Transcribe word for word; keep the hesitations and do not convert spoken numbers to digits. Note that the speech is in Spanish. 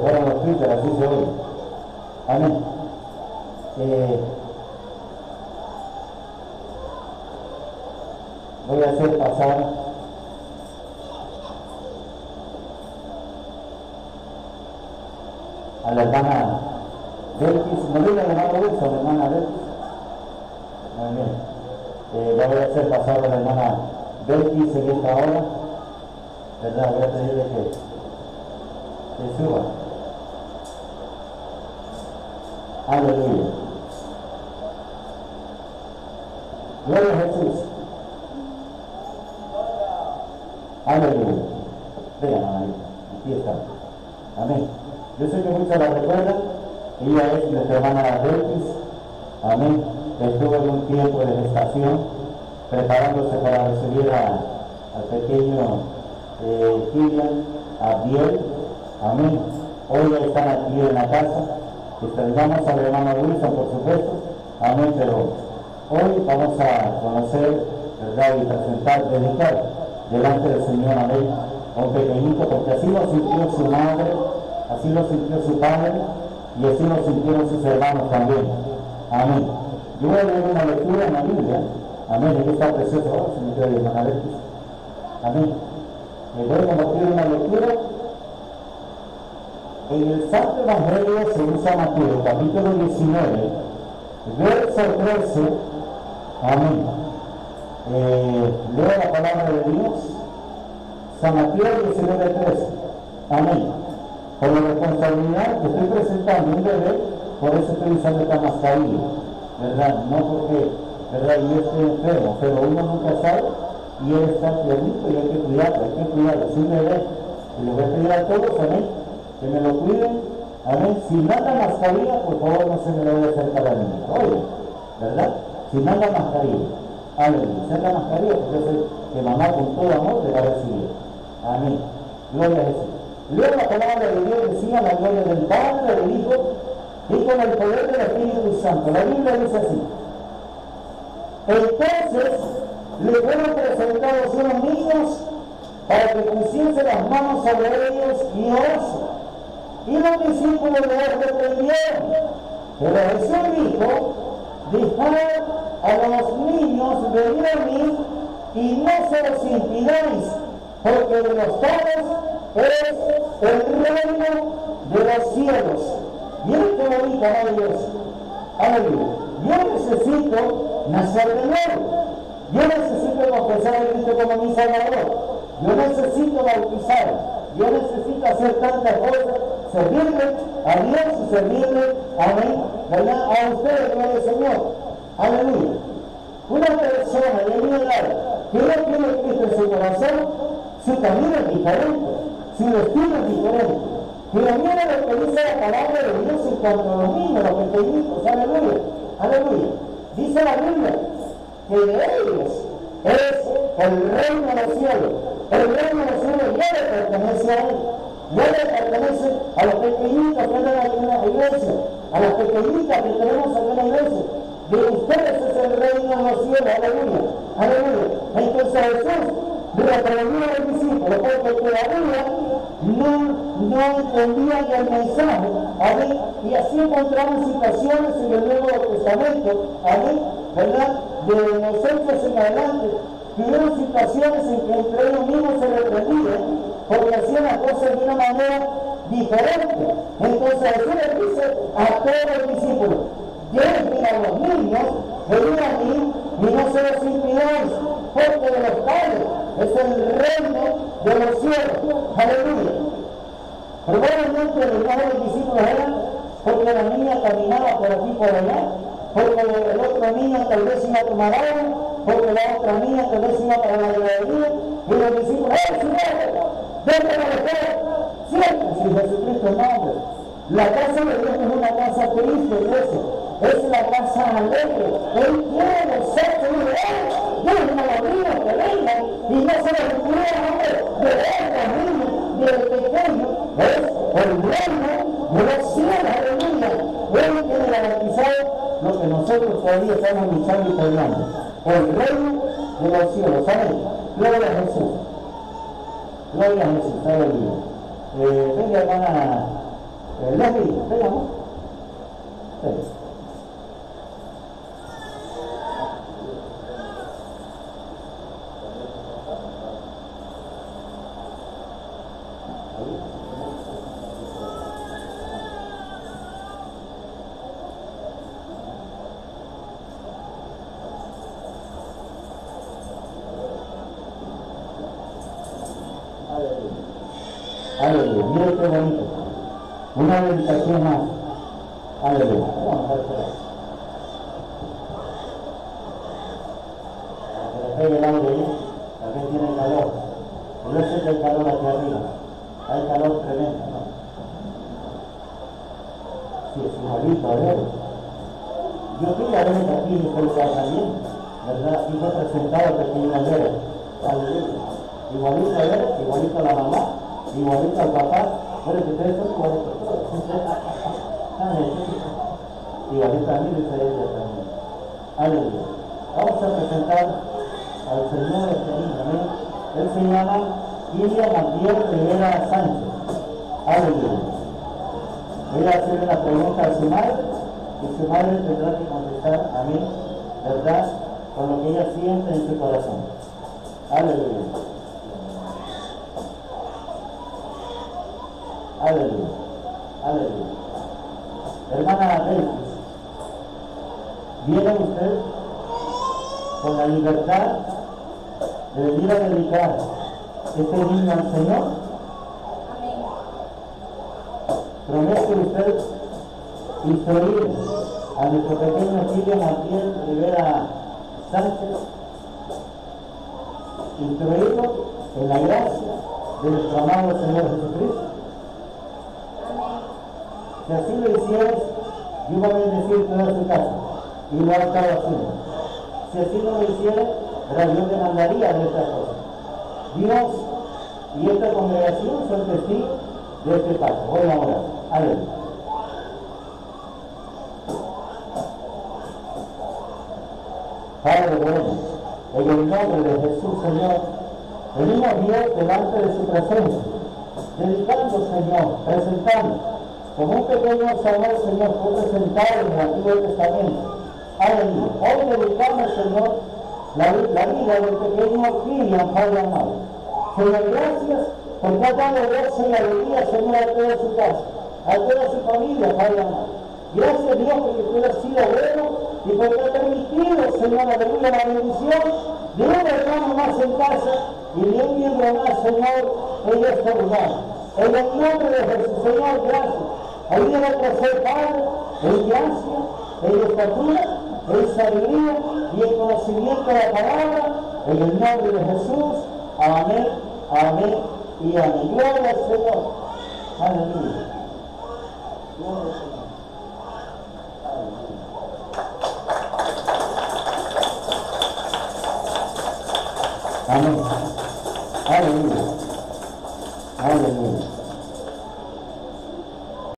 fueron los Twitter, así se oye. Amén. Eh, voy a hacer pasar a la hermana Belkis. ¿No viene la hermana Wilson, la hermana Belkis? Muy bien. Eh, ya voy a hacer pasar a la hermana Belkis en esta hora, ¿verdad? Voy a pedirle que, que suba. Aleluya. Gloria a Jesús. Aleluya. Vean, amén. Aquí está. Amén. Yo sé que muchos la recuerdan. Ella es nuestra hermana Belkis. Amén. Estuvo en un tiempo de gestación, preparándose para recibir a, al pequeño eh, Kilian, a Biel. Amén. Hoy ya están aquí en la casa. Extrañamos al hermano Wilson, por supuesto. Amén. Pero hoy vamos a conocer, ¿verdad? Y presentar, dedicar delante del Señor, amén, a un pequeñito, porque así lo sintió su madre, así lo sintió su padre, y así lo sintieron sus hermanos también. Amén. Yo voy a leer una lectura en la Biblia. Amén. Aquí está precioso. Oh, se me queda de hermana Belkis. Amén. Les voy a compartir una lectura. En el Santo Evangelio según San Mateo, capítulo diecinueve, verso trece. Amén. Eh, leo la palabra de Dios. San Mateo diecinueve trece. Amén. Por la responsabilidad que estoy presentando un bebé, por eso estoy usando esta mascarilla, ¿verdad? No porque, ¿verdad? Yo estoy enfermo, pero uno nunca sabe y él está enfermito y hay que cuidarlo, hay que cuidarlo, sin bebé. Y les voy a pedir a todos, amén, que me lo cuiden, amén. Si manda mascarilla, por favor no se me lo voy a acercar a mí, oye, ¿verdad? Si manda mascarilla, aleluya, si manda mascarilla, porque yo sé que mamá con todo amor le va a recibir. Amén. Gloria a Jesús. Leo la palabra de Dios, decía la gloria del Padre, del Hijo y con el poder del Espíritu Santo. La Biblia dice así: entonces le fueron presentados unos niños para que pusiese las manos sobre ellos y orasen. Y los discípulos de él reprendieron. Pero Jesús dijo: dejad a los niños venir a mí y no se los impidáis, porque de los tales es el reino de los cielos. Miren qué bonito, maravilloso. Aleluya. Yo necesito nacer de nuevo. Yo necesito confesar a Cristo como mi Salvador. Yo necesito bautizar. Yo necesito hacer tantas cosas, servirle a Dios y servirle a mí, ¿verdad? A ustedes, gloria al Señor. Aleluya. Una persona de mi edad que no tiene Cristo en su corazón, su camino es diferente, su destino es diferente. Pero mira lo que dice la palabra de Dios en cuanto a los niños, los pequeñitos, aleluya, aleluya. Dice la Biblia que de ellos es el reino de los cielos. El reino de los cielos ya le pertenece a él, ya le pertenece a los pequeñitos que andan aquí en la iglesia, a las pequeñitas que tenemos aquí en la iglesia. De ustedes es el reino de los cielos, aleluya, aleluya. Entonces Jesús reprendió al discípulo porque todavía no, no entendían el mensaje, amén, y así encontramos situaciones en el Nuevo Testamento, amén, ¿verdad? De los hechos en adelante, que hubo situaciones en que entre ellos mismos se reprendían porque hacían las cosas de una manera diferente. Entonces Jesús le dice a todos los discípulos: dejen a los niños venir a mí y no se los impidáis, porque de los padres es el reino de los cielos. Aleluya. Probablemente el lugar de los discípulos eran porque la niña caminaba por aquí y por allá, porque el otro niño tal vez iba a tomar agua, porque la otra niña tal vez iba para la ganadería, y los discípulos: ¡eh, Señor! ¡Déjame dejar! Siempre, si Jesucristo es nombre. La casa de Dios es una casa triste, iglesia. Es la casa alegre. Él quiere nosotros, y dejen a los niños que vengan y no se les ocurra, hombre, de los niños, del pequeño. Es el reino de los cielos, aleluya. Él tiene garantizado lo que nosotros todavía estamos luchando y peleando. El reino de los cielos, ¿saben? Gloria a Jesús. Gloria a Jesús, aleluya. Eh, venga, hermana Eh, Leslie, ¿pegamos? Sí. Aleluya, mira qué bonito. Una meditación más. Aleluya. Vamos a esperar. Para que le pegue el aire ahí, también tiene calor. No sé que hay calor aquí arriba. Hay calor tremendo, ¿no? Sí, es igualito, a ver. Yo fui a ver aquí en el lugar también, ¿verdad? Y fue presentado que tiene una vera. Aleluya. Igualito a ver, igualito a la mamá. Igualito al papá, bueno, que ustedes son igualitos todos. Igualito a mí, dice ella también. Aleluya. Vamos a presentar al Señor este niño, amén. Él se llama Ilia Mantier Rivera Sánchez. Aleluya. Voy a hacer una pregunta a su madre y su madre tendrá que contestar a mí, ¿verdad? Con lo que ella siente en su corazón. Aleluya. Aleluya, aleluya. Hermana Belkis, ¿viene usted con la libertad de venir a dedicar este niño al Señor? Amén. ¿Promete usted instruir a nuestro pequeño Silvio Martín Rivera Sánchez? Instruirlo en la gracia de nuestro amado Señor Jesucristo. Si así lo hicieras, yo iba a bendecir toda su casa, y lo ha estado haciendo. Si así no lo hiciera, yo te mandaría de esta cosa. Dios y esta congregación son testigos de este paso. Voy a orar. Aleluya. Padre bueno, en el nombre de Jesús, Señor, venimos Dios delante de su presencia, dedicando, Señor, presentando como un pequeño Samuel, Señor, fue presentado en el Antiguo Testamento. Aleluya. Hoy dedicamos, Señor, la, la vida del pequeño Kilian, Padre amado. Señor, gracias porque ha dado gozo y alegría, Señor, a toda su casa, a toda su familia, Padre amado. Gracias, Dios, porque tú has sido bueno y porque has permitido, Señor, aleluya, la bendición de un hermano más en casa y de un miembro más, Señor, en este lugar. En el nombre de Jesús, Señor, gracias. Ayúdame a crecer, Padre, en gracia, en estatura, en sabiduría y en conocimiento de la palabra, en el nombre de Jesús. Amén, amén y amén. Gloria al Señor. Aleluya. Gloria al Señor. Aleluya. Amén. Aleluya. Aleluya.